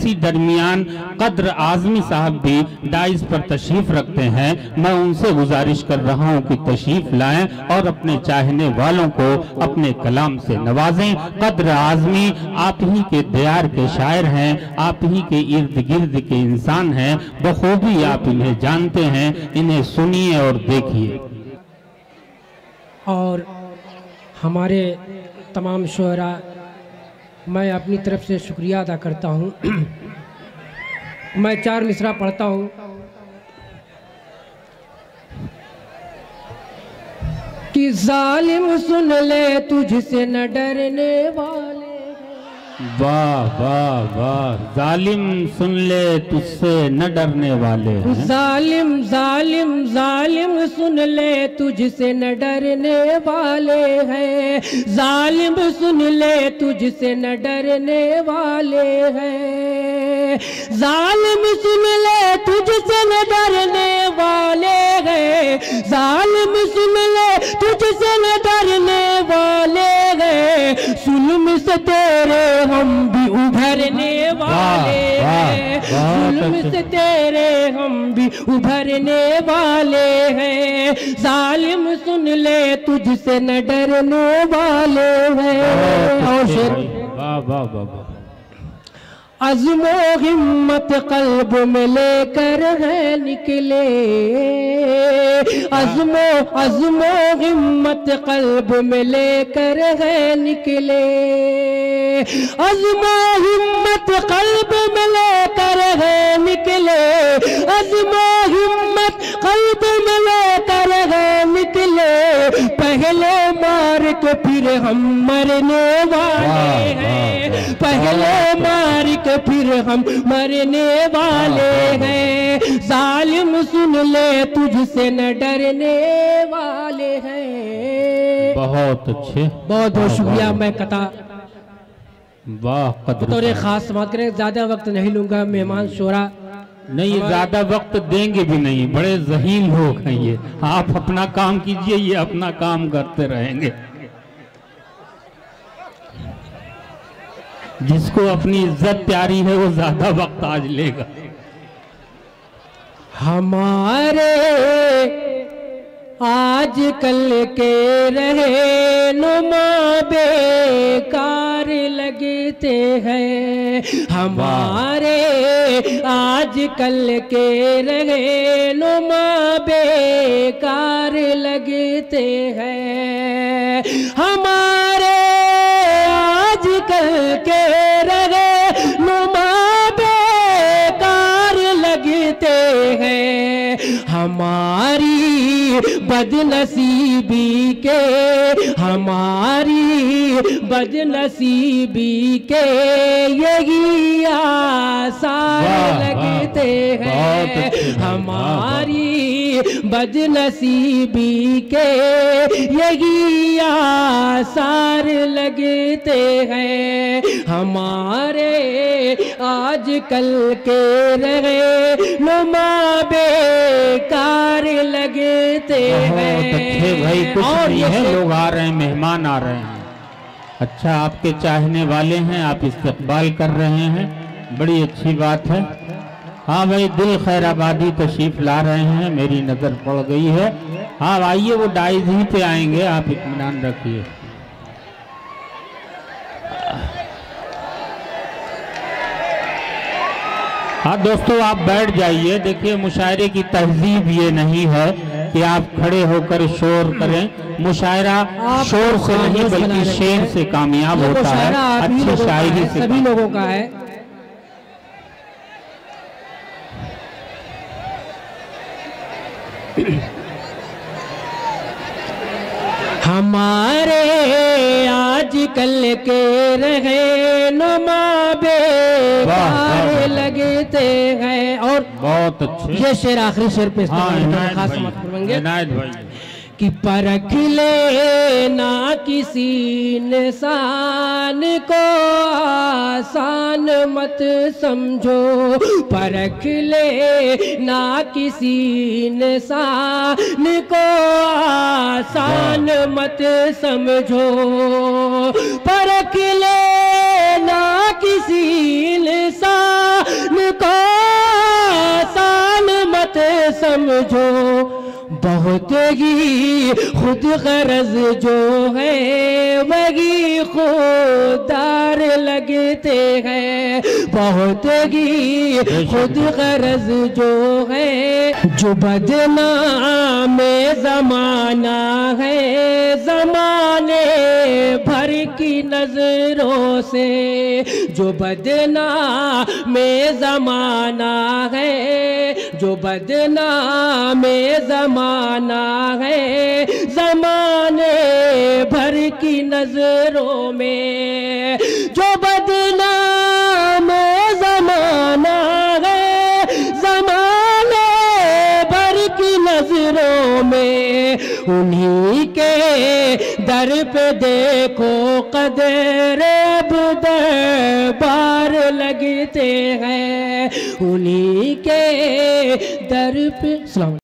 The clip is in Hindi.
इसी दरमियान कद्र आज़मी साहब भी डाइस पर तशरीफ रखते हैं। मैं उनसे गुजारिश कर रहा हूं कि तशरीफ लाएं और अपने चाहने वालों को अपने कलाम से नवाजें। कद्र आज़मी आप ही के दियार के शायर हैं, आप ही के इर्द गिर्द के इंसान हैं, बखूबी आप इन्हें जानते हैं। इन्हें सुनिए और देखिए। और हमारे तमाम शुअरा, मैं अपनी तरफ से शुक्रिया अदा करता हूँ। मैं 4 मिसरा पढ़ता हूँ। कि जालिम सुन ले तुझसे न डरने वाले। वाह वाह वाह, जालिम सुन ले तुझसे न डरने वाले हैं। जालिम जालिम जालिम सुन ले तुझसे न डरने वाले हैं। जालिम सुन ले तुझसे न डरने वाले हैं। जालिम सुन ले तुझसे न डरने वाले हैं। जालिम सुन ले तुझसे न डरने वाले हैं। जुल्म से तेरे हम भी उभरने वाले हैं। जुल्म से तेरे हम भी उभरने वाले हैं। जालिम सुन ले तुझसे न डरने वाले हैं। और शेर, वाह वाह वाह, अज़्मो हिम्मत कल्ब में लेकर है निकले। अज़्मो हिम्मत कल्ब में लेकर है निकले। अज़्मो हिम्मत कल्ब में लेकर है निकले। अज़्मो हिम्मत कल्ब में लेकर है निकले। पहले मार के फिर हम मरने वाले हैं। पहले मार के फिर हम मरने वाले हैं। जालिम सुन ले तुझसे न डरने वाले हैं। बहुत अच्छे, बहुत बहुत शुक्रिया। मैं कथा वाह कद्र तौर खास समाप्त करें। ज्यादा वक्त नहीं लूंगा। मेहमान शोरा नहीं, ज्यादा वक्त देंगे भी नहीं, बड़े जहीन लोग हैं ये। आप अपना काम कीजिए, ये अपना काम करते रहेंगे। जिसको अपनी इज्जत प्यारी है वो ज्यादा वक्त आज लेगा। हमारे आज कल के रहे नुमा बेकार लगते हैं। हमारे आज कल के रहे नुमा बेकार लगते हैं। हमारे आज कल के रहे नुमा बेकार लगते हैं। हमारी बदनसीबी के, हमारी बदनसीबी के यही आसार लगते हैं। हमारी बदनसीबी के यही आसार लगते हैं। हमारे आज कल के रहे नुमा बेकार लगते हैं। भाई कुछ नहीं है, लोग आ रहे हैं, मेहमान आ रहे हैं। अच्छा, आपके चाहने वाले हैं, आप इस्तकबाल कर रहे हैं, बड़ी अच्छी बात है। हाँ भाई, दिल खैराबादी तशरीफ ला रहे हैं, मेरी नज़र पड़ गई है। हाँ आइए, वो डाइज ही पे आएंगे, आप इत्मीनान रखिए। हाँ दोस्तों, आप बैठ जाइए। देखिए, मुशायरे की तहजीब ये नहीं है कि आप खड़े होकर शोर करें। मुशायरा शोर से नहीं बल्कि शेर से कामयाब होता है, अच्छी शायरी से। सभी लोगों का है। हमारे आज कल के रहे नुमा बेकार लगते हैं। और बहुत अच्छे, ये शेर आखिरी शेर पे खास मत करेंगे कि परख ले ना किसी इंसान को आसान मत समझो। परख ले ना किसी इंसान को आसान मत समझो। परख ले ना किसी इंसान को आसान मत समझो, बहुत ही खुद गरज जो है वही खुदार लगते हैं। बहुत ही खुद गरज जो है, जो बदनाम ज़माना है ज़माने भर की नजरों से, जो बदनाम ज़माना है, जो बदनाम ज़माना है ज़माने भर की नजरों में, जो बदनाम ज़माना है ज़माने भर की नजरों में, उन्हीं के दर पे देखो कदर अब दरबार लगते हैं, उन्हीं के दर पे।